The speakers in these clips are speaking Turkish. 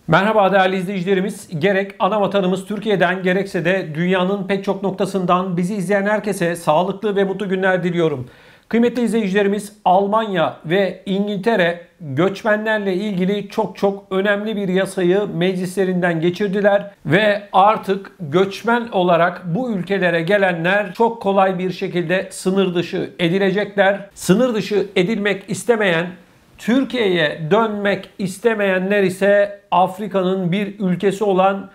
Merhaba değerli izleyicilerimiz. Gerek ana vatanımız Türkiye'den gerekse de dünyanın pek çok noktasından bizi izleyen herkese sağlıklı ve mutlu günler diliyorum. Kıymetli izleyicilerimiz, Almanya ve İngiltere göçmenlerle ilgili çok önemli bir yasayı meclislerinden geçirdiler ve artık göçmen olarak bu ülkelere gelenler çok kolay bir şekilde sınır dışı edilecekler. Sınır dışı edilmek istemeyen, Türkiye'ye dönmek istemeyenler ise Afrika'nın bir ülkesi olan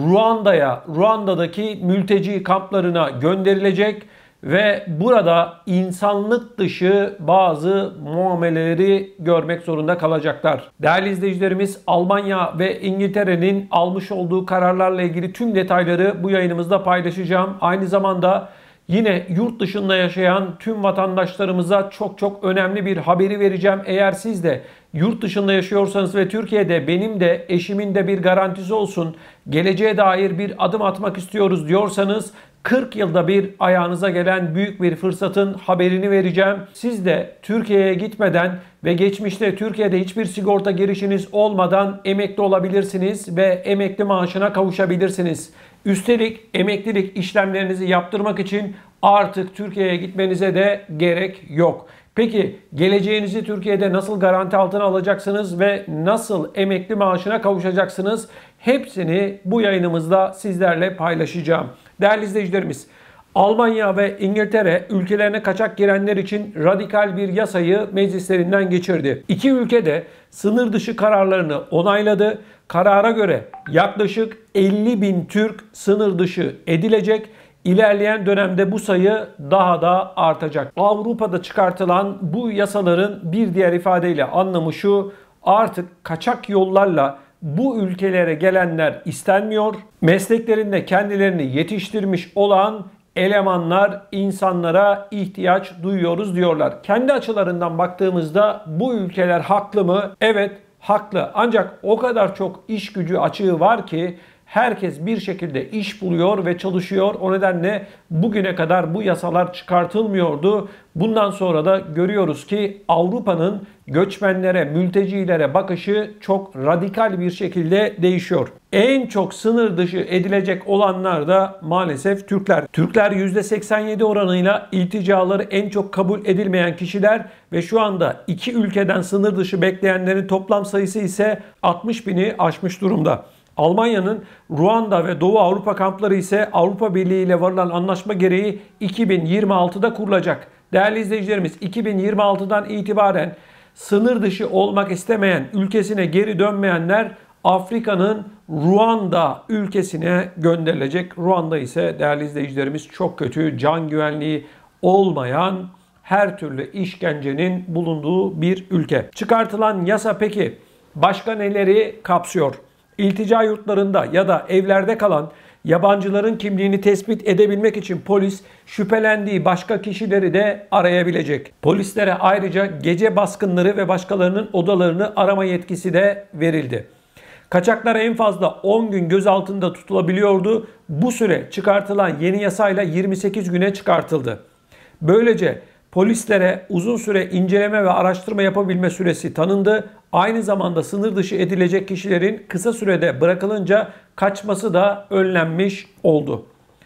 Ruanda'daki mülteci kamplarına gönderilecek ve burada insanlık dışı bazı muameleleri görmek zorunda kalacaklar. Değerli izleyicilerimiz, Almanya ve İngiltere'nin almış olduğu kararlarla ilgili tüm detayları bu yayınımızda paylaşacağım. Aynı zamanda yine yurt dışında yaşayan tüm vatandaşlarımıza çok önemli bir haberi vereceğim. Eğer siz de yurt dışında yaşıyorsanız ve Türkiye'de benim de eşimin de bir garantisi olsun, geleceğe dair bir adım atmak istiyoruz diyorsanız 40 yılda bir ayağınıza gelen büyük bir fırsatın haberini vereceğim. Siz de Türkiye'ye gitmeden ve geçmişte Türkiye'de hiçbir sigorta girişiniz olmadan emekli olabilirsiniz ve emekli maaşına kavuşabilirsiniz. Üstelik emeklilik işlemlerinizi yaptırmak için artık Türkiye'ye gitmenize de gerek yok. Peki geleceğinizi Türkiye'de nasıl garanti altına alacaksınız ve nasıl emekli maaşına kavuşacaksınız? Hepsini bu yayınımızda sizlerle paylaşacağım. Değerli izleyicilerimiz, Almanya ve İngiltere ülkelerine kaçak girenler için radikal bir yasayı meclislerinden geçirdi. İki ülke de sınır dışı kararlarını onayladı. Karara göre yaklaşık 50.000 Türk sınır dışı edilecek. İlerleyen dönemde bu sayı daha da artacak. Avrupa'da çıkartılan bu yasaların bir diğer ifadeyle anlamı şu: artık kaçak yollarla bu ülkelere gelenler istenmiyor. Mesleklerinde kendilerini yetiştirmiş olan elemanlar, insanlara ihtiyaç duyuyoruz diyorlar. Kendi açılarından baktığımızda bu ülkeler haklı mı? Evet, haklı. Ancak o kadar çok iş gücü açığı var ki herkes bir şekilde iş buluyor ve çalışıyor. O nedenle bugüne kadar bu yasalar çıkartılmıyordu. Bundan sonra da görüyoruz ki Avrupa'nın göçmenlere, mültecilere bakışı çok radikal bir şekilde değişiyor. En çok sınır dışı edilecek olanlar da maalesef Türkler. Türkler %87 oranıyla ilticaları en çok kabul edilmeyen kişiler ve şu anda iki ülkeden sınır dışı bekleyenlerin toplam sayısı ise 60.000'i aşmış durumda. Almanya'nın Ruanda ve Doğu Avrupa kampları ise Avrupa Birliği ile varılan anlaşma gereği 2026'da kurulacak. Değerli izleyicilerimiz, 2026'dan itibaren sınır dışı olmak istemeyen, ülkesine geri dönmeyenler Afrika'nın Ruanda ülkesine gönderilecek. Ruanda ise değerli izleyicilerimiz çok kötü, can güvenliği olmayan, her türlü işkencenin bulunduğu bir ülke. Çıkartılan yasa peki başka neleri kapsıyor? İltica yurtlarında ya da evlerde kalan yabancıların kimliğini tespit edebilmek için polis şüphelendiği başka kişileri de arayabilecek. Polislere ayrıca gece baskınları ve başkalarının odalarını arama yetkisi de verildi. Kaçaklar en fazla 10 gün gözaltında tutulabiliyordu. Bu süre çıkartılan yeni yasayla 28 güne çıkartıldı. Böylece polislere uzun süre inceleme ve araştırma yapabilme süresi tanındı. Aynı zamanda sınır dışı edilecek kişilerin kısa sürede bırakılınca kaçması da önlenmiş oldu.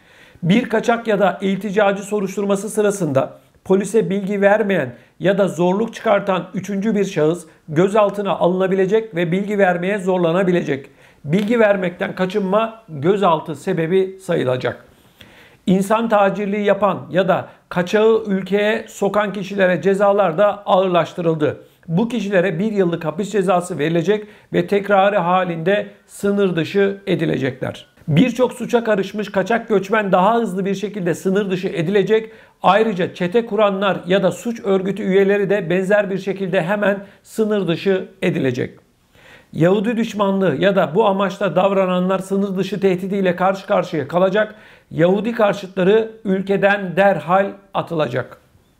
Bir kaçak ya da ilticacı soruşturması sırasında polise bilgi vermeyen ya da zorluk çıkartan üçüncü bir şahıs gözaltına alınabilecek ve bilgi vermeye zorlanabilecek. Bilgi vermekten kaçınma gözaltı sebebi sayılacak. İnsan tacirliği yapan ya da kaçağı ülkeye sokan kişilere cezalar da ağırlaştırıldı. Bu kişilere 1 yıllık hapis cezası verilecek ve tekrarı halinde sınır dışı edilecekler. Birçok suça karışmış kaçak göçmen daha hızlı bir şekilde sınır dışı edilecek. Ayrıca çete kuranlar ya da suç örgütü üyeleri de benzer bir şekilde hemen sınır dışı edilecek. Yahudi düşmanlığı ya da bu amaçla davrananlar sınır dışı tehdidiyle karşı karşıya kalacak. Yahudi karşıtları ülkeden derhal atılacak.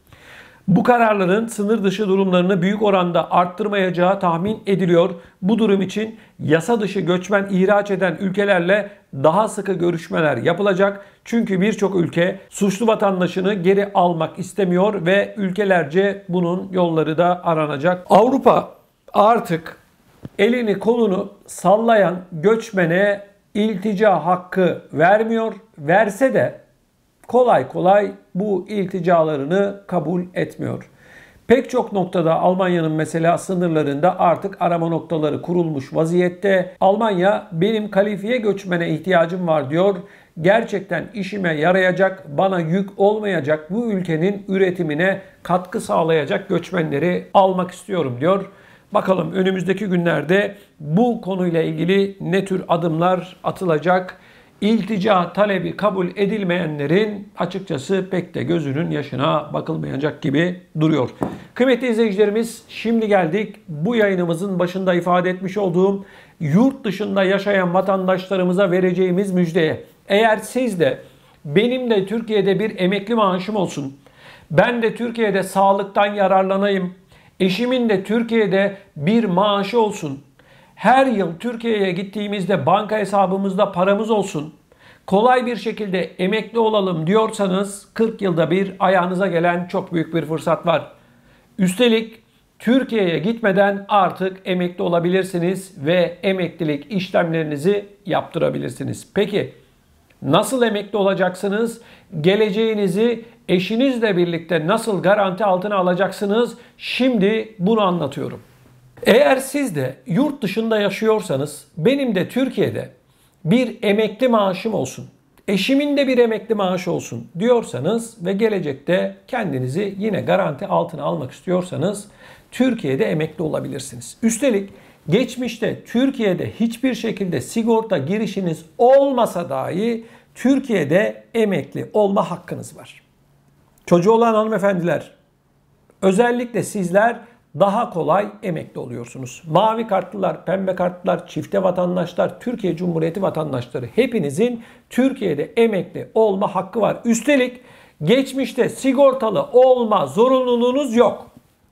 Bu kararların sınır dışı durumlarını büyük oranda arttırmayacağı tahmin ediliyor. Bu durum için yasa dışı göçmen ihraç eden ülkelerle daha sıkı görüşmeler yapılacak. Çünkü birçok ülke suçlu vatandaşını geri almak istemiyor ve ülkelerce bunun yolları da aranacak. Avrupa artık elini kolunu sallayan göçmene iltica hakkı vermiyor. Verse de kolay kolay bu ilticalarını kabul etmiyor. Pek çok noktada Almanya'nın mesela sınırlarında artık arama noktaları kurulmuş vaziyette. Almanya benim kalifiye göçmene ihtiyacım var diyor. Gerçekten işime yarayacak, bana yük olmayacak, bu ülkenin üretimine katkı sağlayacak göçmenleri almak istiyorum diyor. Bakalım önümüzdeki günlerde bu konuyla ilgili ne tür adımlar atılacak? İltica talebi kabul edilmeyenlerin açıkçası pek de gözünün yaşına bakılmayacak gibi duruyor. Kıymetli izleyicilerimiz, şimdi geldik bu yayınımızın başında ifade etmiş olduğum yurt dışında yaşayan vatandaşlarımıza vereceğimiz müjdeye. Eğer siz de benim de Türkiye'de bir emekli maaşım olsun, ben de Türkiye'de sağlıktan yararlanayım, eşimin de Türkiye'de bir maaşı olsun, her yıl Türkiye'ye gittiğimizde banka hesabımızda paramız olsun, kolay bir şekilde emekli olalım diyorsanız 40 yılda bir ayağınıza gelen çok büyük bir fırsat var. Üstelik Türkiye'ye gitmeden artık emekli olabilirsiniz ve emeklilik işlemlerinizi yaptırabilirsiniz. Peki nasıl emekli olacaksınız? Geleceğinizi eşinizle birlikte nasıl garanti altına alacaksınız? Şimdi bunu anlatıyorum. Eğer siz de yurt dışında yaşıyorsanız, benim de Türkiye'de bir emekli maaşım olsun, eşimin de bir emekli maaşı olsun diyorsanız ve gelecekte kendinizi yine garanti altına almak istiyorsanız Türkiye'de emekli olabilirsiniz. Üstelik geçmişte Türkiye'de hiçbir şekilde sigorta girişiniz olmasa dahi Türkiye'de emekli olma hakkınız var. Çocuğu olan hanımefendiler, özellikle sizler daha kolay emekli oluyorsunuz. Mavi kartlılar, pembe kartlılar, çifte vatandaşlar, Türkiye Cumhuriyeti vatandaşları hepinizin Türkiye'de emekli olma hakkı var. Üstelik geçmişte sigortalı olma zorunluluğunuz yok.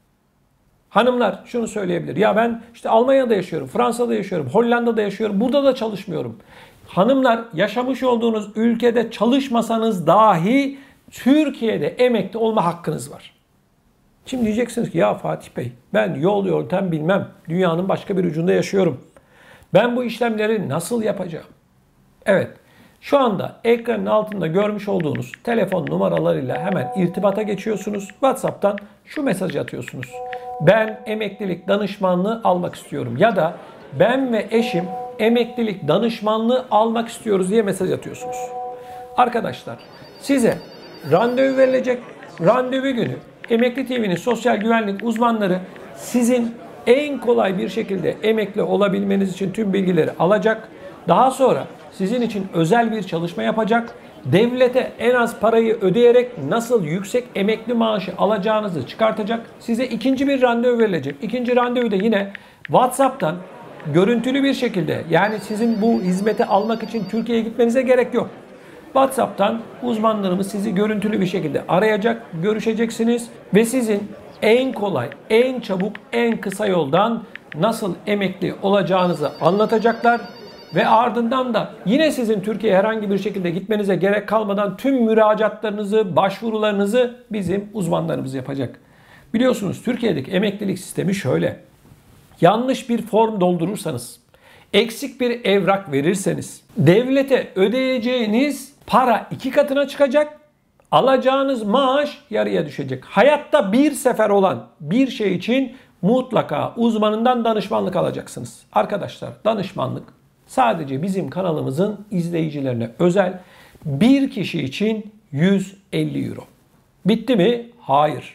Hanımlar şunu söyleyebilir. Ya ben işte Almanya'da yaşıyorum, Fransa'da yaşıyorum, Hollanda'da yaşıyorum, burada da çalışmıyorum. Hanımlar, yaşamış olduğunuz ülkede çalışmasanız dahi Türkiye'de emekli olma hakkınız var. Şimdi diyeceksiniz ki ya Fatih Bey, ben yol yöntem bilmem. Dünyanın başka bir ucunda yaşıyorum. Ben bu işlemleri nasıl yapacağım? Evet, şu anda ekranın altında görmüş olduğunuz telefon numaralarıyla hemen irtibata geçiyorsunuz. WhatsApp'tan şu mesajı atıyorsunuz. Ben emeklilik danışmanlığı almak istiyorum ya da ben ve eşim emeklilik danışmanlığı almak istiyoruz diye mesaj atıyorsunuz. Arkadaşlar, size randevu verilecek. Randevu günü Emekli TV'nin sosyal güvenlik uzmanları sizin en kolay bir şekilde emekli olabilmeniz için tüm bilgileri alacak. Daha sonra sizin için özel bir çalışma yapacak. Devlete en az parayı ödeyerek nasıl yüksek emekli maaşı alacağınızı çıkartacak. Size ikinci bir randevu verilecek. İkinci randevu da yine WhatsApp'tan görüntülü bir şekilde, yani sizin bu hizmeti almak için Türkiye'ye gitmenize gerek yok. WhatsApp'tan uzmanlarımız sizi görüntülü bir şekilde arayacak, görüşeceksiniz ve sizin en kolay, en çabuk, en kısa yoldan nasıl emekli olacağınızı anlatacaklar ve ardından da yine sizin Türkiye'ye herhangi bir şekilde gitmenize gerek kalmadan tüm müracaatlarınızı, başvurularınızı bizim uzmanlarımız yapacak. Biliyorsunuz Türkiye'deki emeklilik sistemi şöyle. Yanlış bir form doldurursanız, eksik bir evrak verirseniz, devlete ödeyeceğiniz para 2 katına çıkacak, alacağınız maaş yarıya düşecek. Hayatta bir sefer olan bir şey için mutlaka uzmanından danışmanlık alacaksınız. Arkadaşlar, danışmanlık sadece bizim kanalımızın izleyicilerine özel, bir kişi için 150 euro. Bitti mi? Hayır.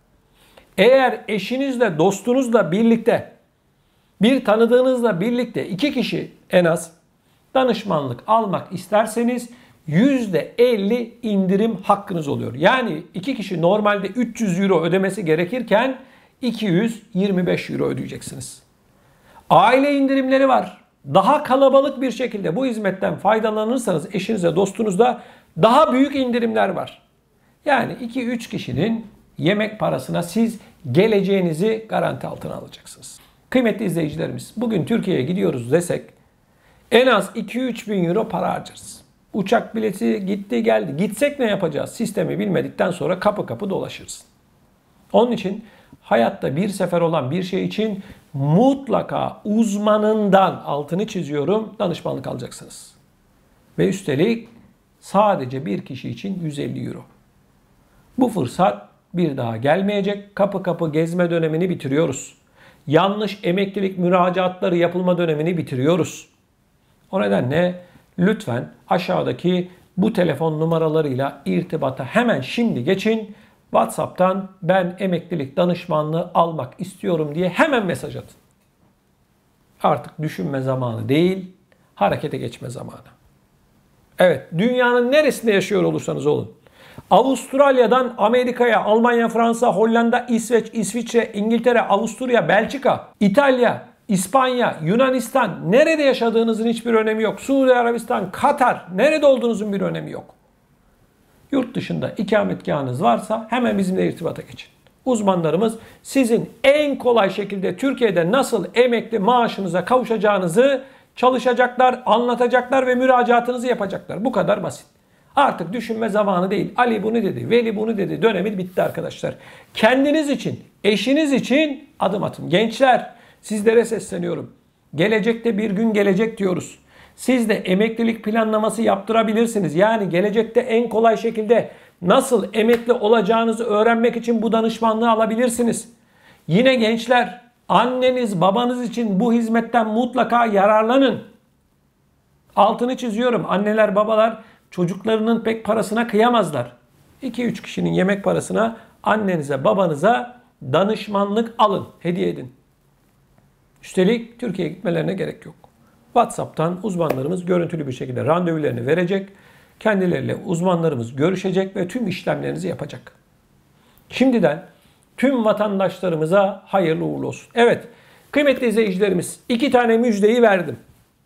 Eğer eşinizle, dostunuzla birlikte, bir tanıdığınızla birlikte 2 kişi en az danışmanlık almak isterseniz %50 indirim hakkınız oluyor. Yani 2 kişi normalde 300 euro ödemesi gerekirken 225 euro ödeyeceksiniz. Aile indirimleri var. Daha kalabalık bir şekilde bu hizmetten faydalanırsanız eşinizle, dostunuzla daha büyük indirimler var. Yani 2-3 kişinin yemek parasına siz geleceğinizi garanti altına alacaksınız. Kıymetli izleyicilerimiz, bugün Türkiye'ye gidiyoruz desek en az 2-3 bin euro para harcarız. Uçak bileti gitti geldi. Gitsek ne yapacağız? Sistemi bilmedikten sonra kapı kapı dolaşırız. Onun için hayatta bir sefer olan bir şey için mutlaka uzmanından, altını çiziyorum, danışmanlık alacaksınız. Ve üstelik sadece bir kişi için 150 euro. Bu fırsat bir daha gelmeyecek. Kapı kapı gezme dönemini bitiriyoruz. Yanlış emeklilik müracaatları yapılma dönemini bitiriyoruz. O nedenle lütfen aşağıdaki bu telefon numaralarıyla irtibata hemen şimdi geçin. WhatsApp'tan ben emeklilik danışmanlığı almak istiyorum diye hemen mesaj atın. Artık düşünme zamanı değil, harekete geçme zamanı. Evet, dünyanın neresinde yaşıyor olursanız olun. Avustralya'dan Amerika'ya, Almanya, Fransa, Hollanda, İsveç, İsviçre, İngiltere, Avusturya, Belçika, İtalya, İspanya, Yunanistan, nerede yaşadığınızın hiçbir önemi yok. Suudi Arabistan, Katar, nerede olduğunuzun bir önemi yok. Yurt dışında ikametgahınız varsa hemen bizimle irtibata geçin. Uzmanlarımız sizin en kolay şekilde Türkiye'de nasıl emekli maaşınıza kavuşacağınızı çalışacaklar, anlatacaklar ve müracaatınızı yapacaklar. Bu kadar basit. Artık düşünme zamanı değil. Ali bunu dedi, Veli bunu dedi. Dönemi bitti arkadaşlar. Kendiniz için, eşiniz için adım atın. Gençler, sizlere sesleniyorum. Gelecekte bir gün gelecek diyoruz. Siz de emeklilik planlaması yaptırabilirsiniz. Yani gelecekte en kolay şekilde nasıl emekli olacağınızı öğrenmek için bu danışmanlığı alabilirsiniz. Yine gençler, anneniz, babanız için bu hizmetten mutlaka yararlanın. Altını çiziyorum. Anneler, babalar çocuklarının pek parasına kıyamazlar. 2-3 kişinin yemek parasına annenize, babanıza danışmanlık alın, hediye edin. Üstelik Türkiye'ye gitmelerine gerek yok. WhatsApp'tan uzmanlarımız görüntülü bir şekilde randevularını verecek. Kendileriyle uzmanlarımız görüşecek ve tüm işlemlerinizi yapacak. Şimdiden tüm vatandaşlarımıza hayırlı uğurlu olsun. Evet, kıymetli izleyicilerimiz, 2 tane müjdeyi verdim.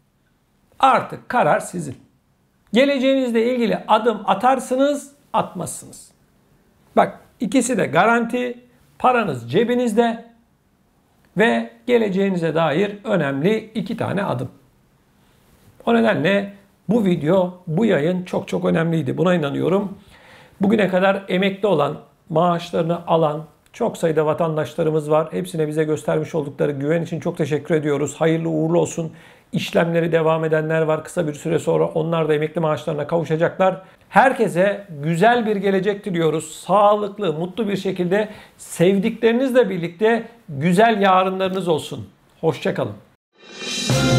Artık karar sizin. Geleceğinizle ilgili adım atarsınız, atmazsınız. Bak, ikisi de garanti, paranız cebinizde ve geleceğinize dair önemli 2 tane adım. O nedenle bu video, bu yayın çok çok önemliydi. Buna inanıyorum. Bugüne kadar emekli olan, maaşlarını alan çok sayıda vatandaşlarımız var. Hepsine bize göstermiş oldukları güven için çok teşekkür ediyoruz. Hayırlı uğurlu olsun. İşlemleri devam edenler var. Kısa bir süre sonra onlar da emekli maaşlarına kavuşacaklar. Herkese güzel bir gelecek diliyoruz. Sağlıklı, mutlu bir şekilde sevdiklerinizle birlikte güzel yarınlarınız olsun. Hoşça kalın.